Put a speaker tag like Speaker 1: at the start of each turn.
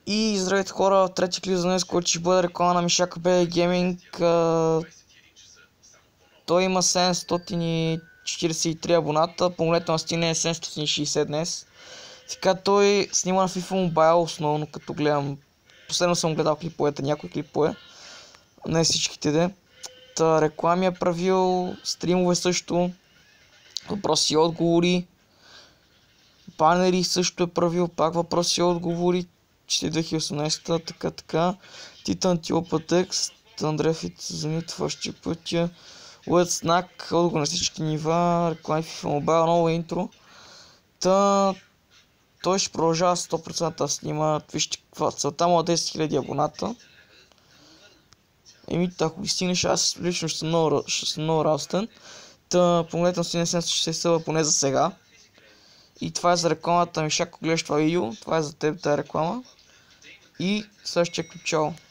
Speaker 1: И здравейте хора, трети клип за днес, който ще бъде реклама на Мишака BG Gaming. Той има 743 абоната, пълнолетно на Steam е 760 днес. Така той снима на FIFA Mobile основно, като гледам. Последно съм гледал клиповете, някои клипове, не всичките де. Та реклами е правил, стримове също, въпроси и отговори. Банери също е правил, пак въпроси и отговори. 2018, така. Титан Антилопа текст, Андрефит за това пътя. Лед знак, отговор на всички нива, реклами FIFA Mobile, ново интро. Той ще продължава 100% да снима. Вижте каква целта му е 10 000 абоната. Ако ги стигнеш, аз лично ще съм много радостен. Помолете си, не съм 60 поне за сега. И това е за рекламата ми, ако гледаш това видео. Това е за теб тази реклама. И следващия клип, чао!